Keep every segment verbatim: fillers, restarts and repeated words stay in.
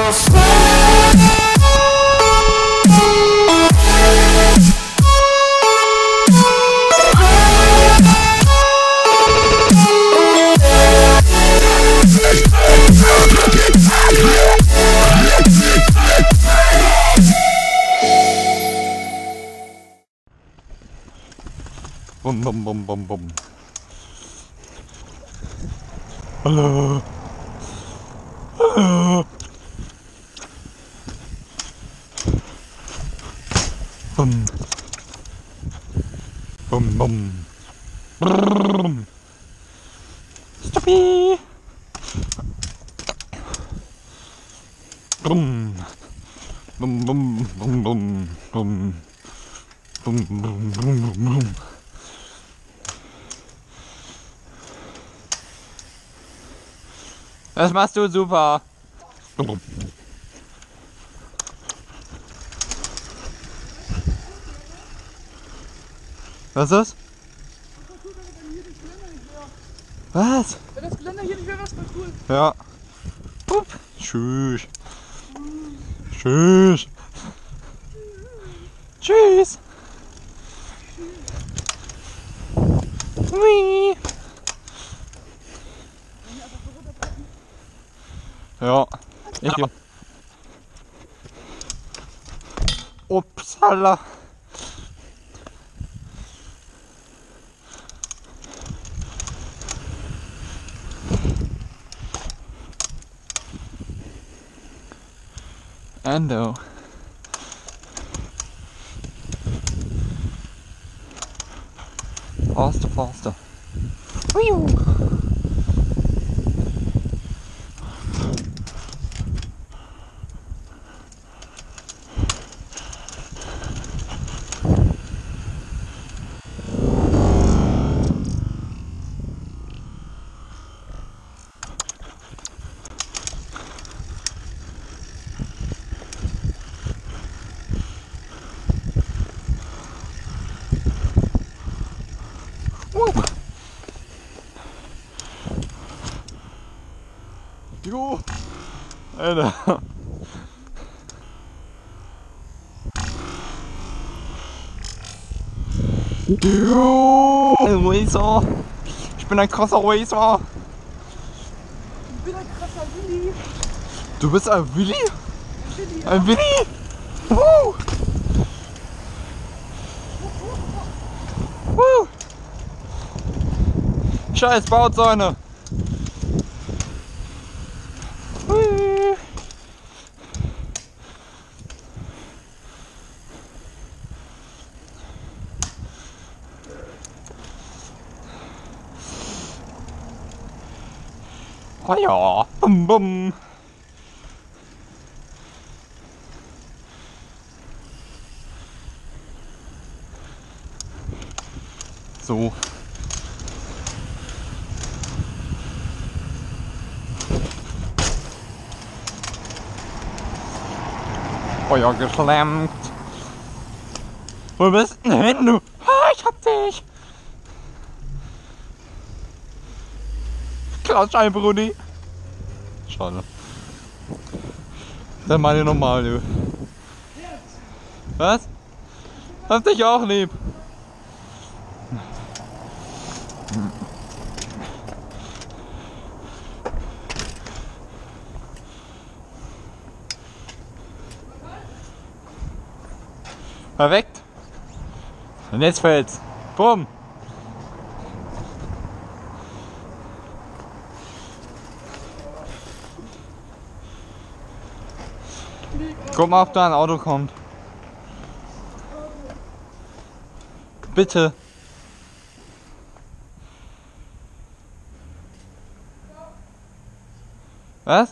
Bum bum bum bum bum. Hallo. Hallo. Bum. Bum bum. Brrrr. Stoppi. Bum. Bum bum bum bum bum. Bum bum bum bum bum. Das machst du super. Was ist das? Was? Wenn das Geländer hier nicht wäre, wäre es voll cool. Ja. Upp. Tschüss. Tschüss. Tschüss. Hui. Ja. Ich geh. Upsala. Endo. Faster, faster. Wiu. Jo, Alter. Jo, Racer. Ich bin ein krasser Racer. Ich bin ein krasser Willi. Du bist ein Willi? Ein Willi, ja. Ein Willi? Woo. Woo. Scheiß Bausäune. Hui. Oh ja, bum bum. So. Feuer geschlemmt. Wo bist denn hin, du? Ah, ich hab dich. Klatschei, Brudi. Schade. Dann meine normal, du. Was? Hab dich auch lieb. Perfekt. Und jetzt fällt's. Bumm. Guck mal, ob da ein Auto kommt. Bitte. Was?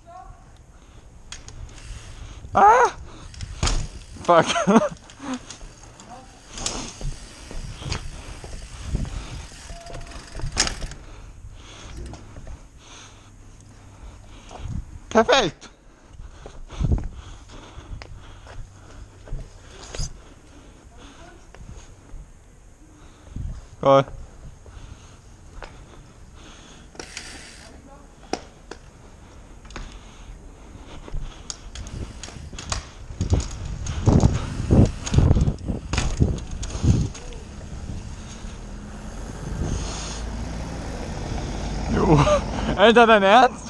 Ah! Fuck. Perfekt. Cool. Alter, dein Ernst?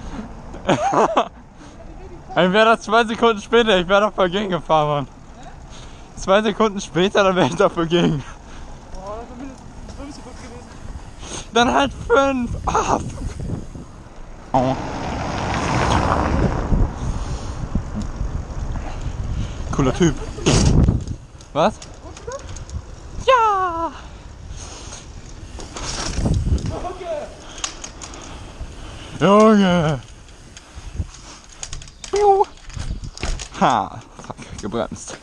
Dann wäre das zwei Sekunden später, ich wäre doch voll gegen gefahren, Mann. Zwei Sekunden später, dann wäre ich dafür gegen. Boah, das war mindestens fünf Sekunden gewesen. Dann halt fünf. Ah, fuck. Oh. Cooler Typ. Was? Ja! Junge! Juhu. Ha! Fuck, gebremst.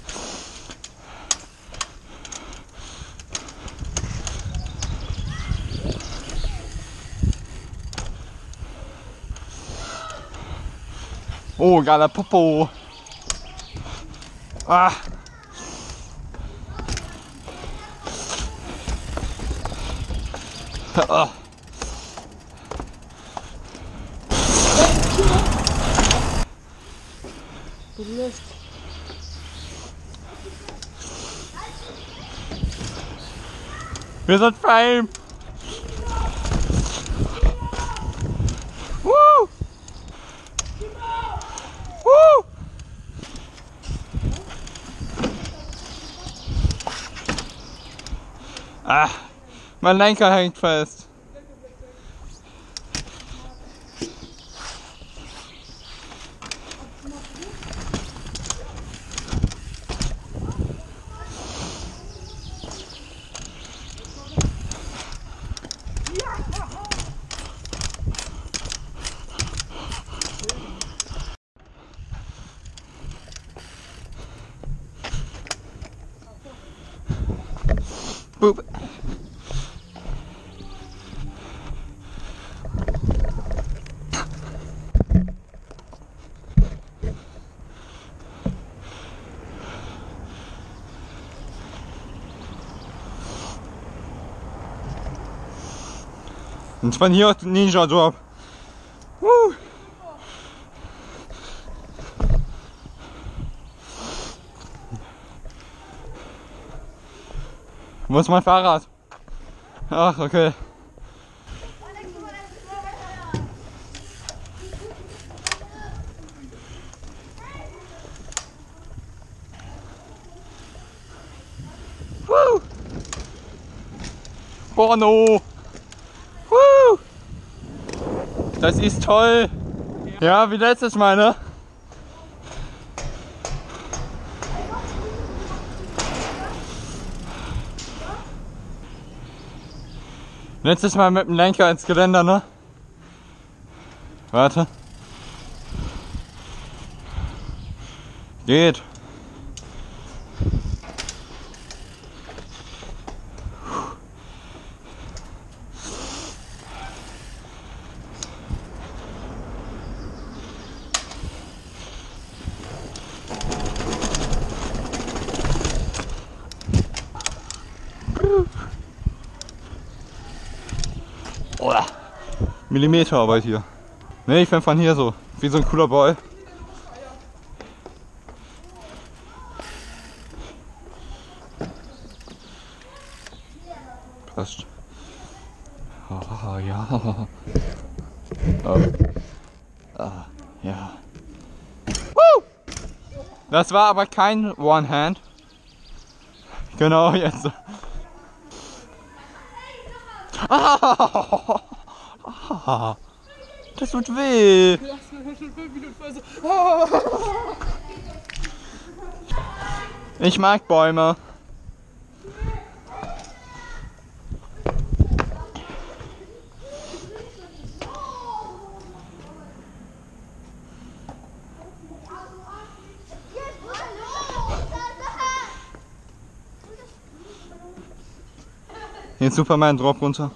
Oh, geiler Popo! Ah! Ah. Du lässt. Wir sind Fame! Woo! Woo! Ah, mein Lenker hängt fest. Boop. Und von hier Ninja Drop. Woo. Wo ist mein Fahrrad? Ach, okay. Woo. Porno. Woo. Das ist toll. Ja, wie letztes Mal, ne? Letztes Mal mit dem Lenker ins Geländer, ne? Warte. Geht. Oder Millimeterarbeit hier. Ne, ich bin von hier so. Wie so ein cooler Boy. Passt. Ah, ja. Oh. Ah, ja. Woo! Das war aber kein One-Hand. Genau, jetzt. Ah, ah, das tut weh. Ja, das war schon fünf Minuten vorher so. Oh. Ich mag Bäume. Jetzt Superman, Drop runter.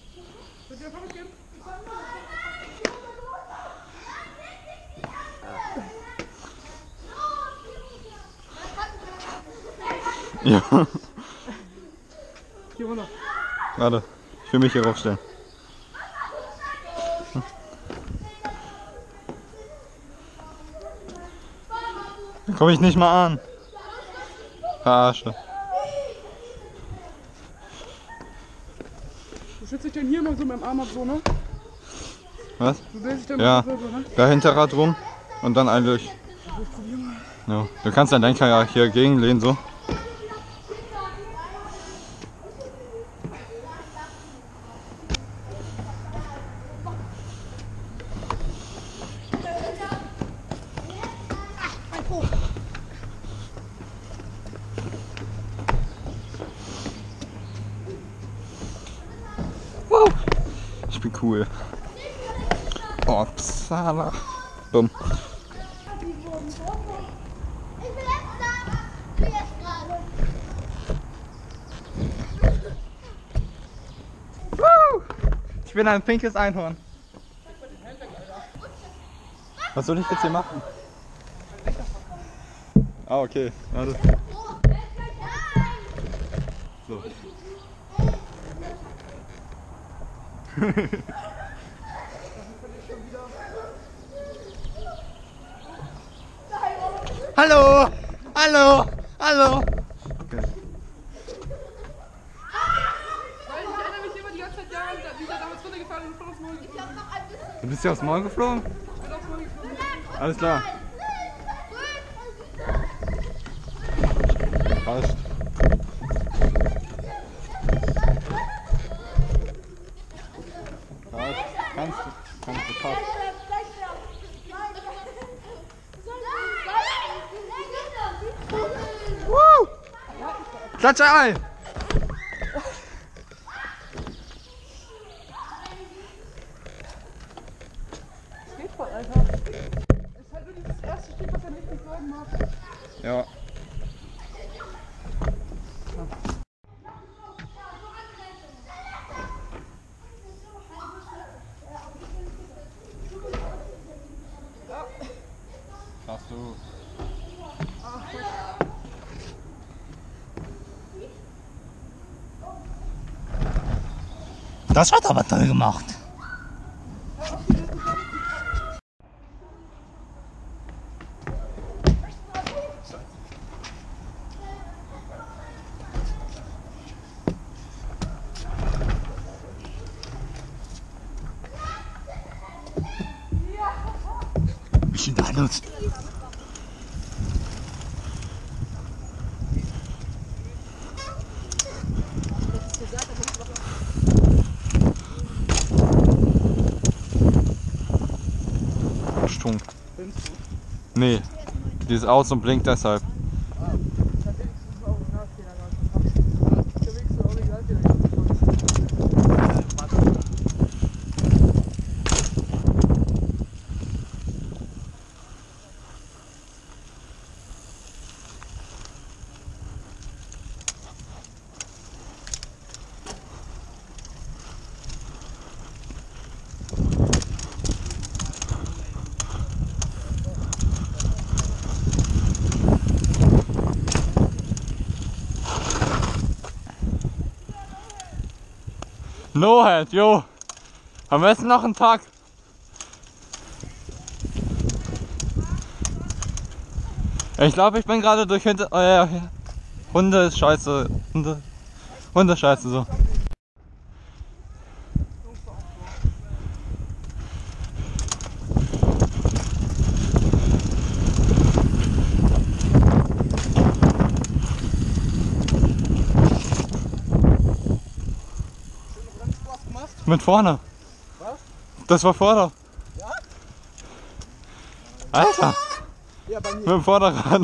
Ja. Hier runter. Warte, ich will mich hier raufstellen. Da komme ich nicht mal an. Verarsche. Du schützt dich denn hier mal so mit dem Arm ab, so, ne? Was? Du drehst dich dann Ja, mit dem Körper, ne? da Hinterrad rum und dann eigentlich. Ja. Du kannst deinen Lenker ja hier gegenlehnen so. Wow. Ich bin cool. Oh, Psala. Bumm. Ich bin ein pinkes Einhorn. Was soll ich jetzt hier machen? Ah, okay. Warte. So. Hallo! Hallo! Hallo! Okay. Nein, ich erinnere mich immer die ganze Zeit daran, wie der damals runtergefallen und voll aufs Maul geflogen ist. Du bist ja aufs Maul geflogen? Ich bin aufs Maul geflogen. Alles klar. Passt. Passt. Kannst du. Kannst du. Passt. Woo! Klatsche ein! Geht voll, Alter. Ist halt nur dieses erste Stück, was er nicht geflogen hat. Ja. Hast du. Das hat aber toll gemacht. Was ist denn da los? Stunk. Nee, die ist aus und blinkt deshalb. No halt, jo. Am besten noch einen Tag. Ich glaube, ich bin gerade durch hinter. Oh ja, ja. Hunde ist scheiße. Hunde. Hunde ist scheiße so. Mit vorne. Was? Das war vorne. Ja? Alter. Ja, bei Mit mir. dem Vorderrad.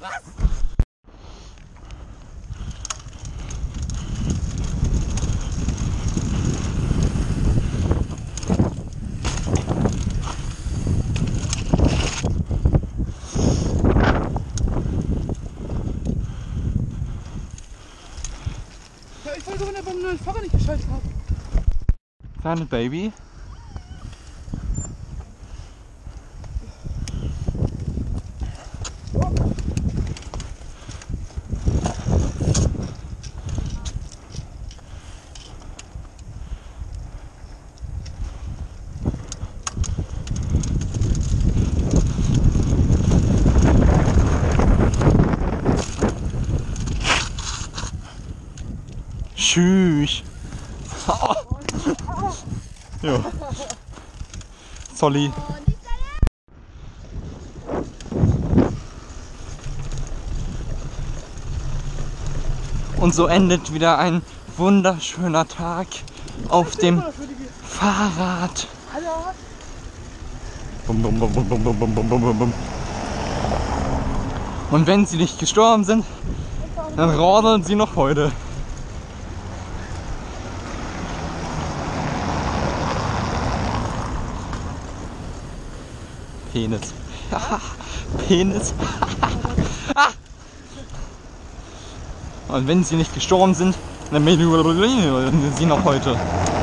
Ja, ich wollte, wenn er beim neuen Fahrer nicht geschaltet hat. Kleine Baby. Tschüss. Jo. Zolli. Und so endet wieder ein wunderschöner Tag auf dem Fahrrad. Bum, bum, bum, bum, bum, bum, bum, bum, bum, bum. Und wenn sie nicht gestorben sind, dann rodeln sie noch heute. Penis. Penis. Und wenn sie nicht gestorben sind, dann sind sie noch heute.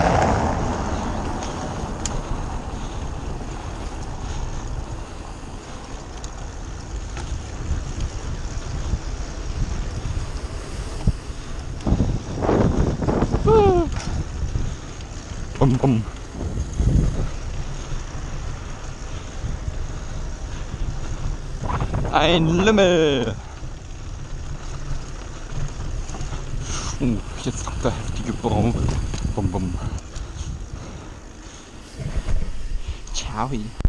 Bum, bum. Ein Lümmel. Uh, jetzt kommt der heftige Braun. Bum, bum. Ciao.